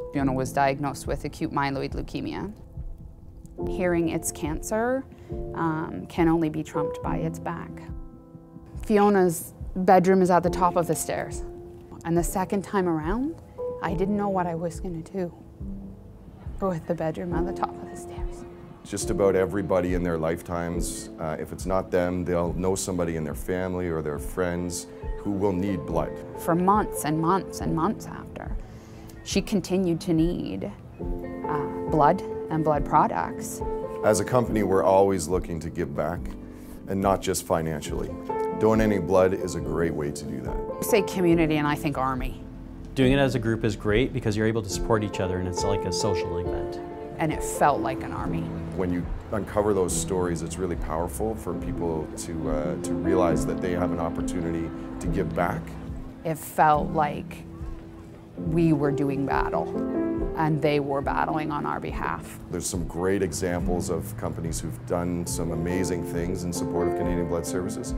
Fiona was diagnosed with acute myeloid leukemia. Hearing it's cancer can only be trumped by its back. Fiona's bedroom is at the top of the stairs. And the second time around, I didn't know what I was going to do with the bedroom at the top of the stairs. Just about everybody in their lifetimes, if it's not them, they'll know somebody in their family or their friends who will need blood. For months and months and months after, she continued to need blood and blood products. As a company, we're always looking to give back, and not just financially. Donating blood is a great way to do that. I say community and I think army. Doing it as a group is great because you're able to support each other and it's like a social event. And it felt like an army. When you uncover those stories, it's really powerful for people to realize that they have an opportunity to give back. It felt like we were doing battle and they were battling on our behalf. There's some great examples of companies who've done some amazing things in support of Canadian Blood Services.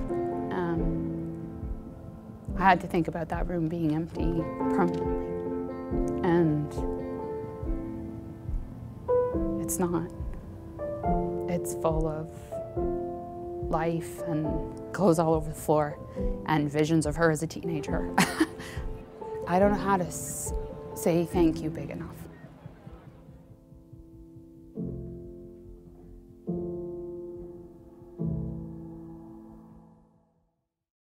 I had to think about that room being empty permanently, and it's not. It's full of life and clothes all over the floor and visions of her as a teenager. I don't know how to say thank you big enough.